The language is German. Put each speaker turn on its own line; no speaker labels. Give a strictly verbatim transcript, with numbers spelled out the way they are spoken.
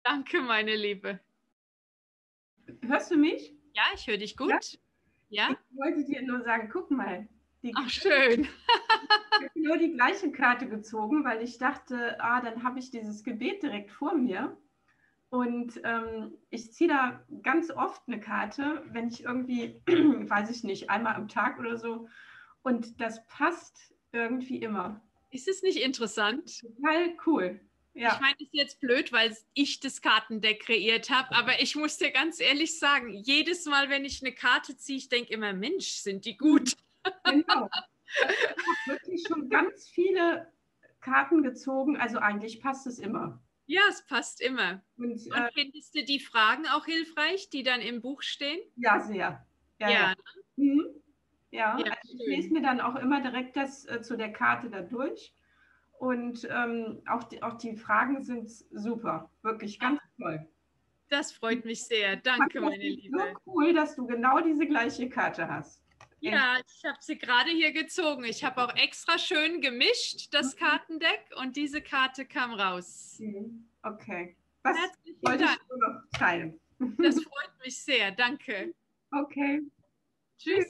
Danke, meine Liebe.
Hörst du mich?
Ja, ich höre dich gut. Ja?
Ja? Ich wollte dir nur sagen, guck mal. Die
Ach, schön.
Ich habe nur die gleiche Karte gezogen, weil ich dachte, ah, dann habe ich dieses Gebet direkt vor mir. Und ähm, ich ziehe da ganz oft eine Karte, wenn ich irgendwie, weiß ich nicht, einmal am Tag oder so. Und das passt irgendwie immer.
Ist es nicht interessant?
Total cool.
Ich
Ja.
meine, das ist jetzt blöd, weil ich das Kartendeck kreiert habe, aber ich muss dir ganz ehrlich sagen, jedes Mal, wenn ich eine Karte ziehe, ich denke immer, Mensch, sind die gut.
Genau. Also ich habe wirklich schon ganz viele Karten gezogen, also eigentlich passt es immer.
Ja, es passt immer.
Und
Und
äh,
findest du die Fragen auch hilfreich, die dann im Buch stehen?
ja, sehr. Ja, ja.
Ja,
Mhm. Ja,
ja,
also ich lese
schön.
mir dann auch immer direkt das äh, zu der Karte da durch. Und ähm, auch, die, auch die Fragen sind super, wirklich ganz toll.
Das freut mich sehr.
Ich fand
Danke,
das
meine
jetzt so
Liebe.
cool, dass du genau diese gleiche Karte hast. Echt.
Ja, ich habe sie gerade hier gezogen. Ich habe auch extra schön gemischt, das Kartendeck, und diese Karte kam raus.
Mhm. Okay. Was
Herzlichen
wollte
Dank.
ich nur noch teilen?
Das freut mich sehr. Danke.
Okay.
Tschüss.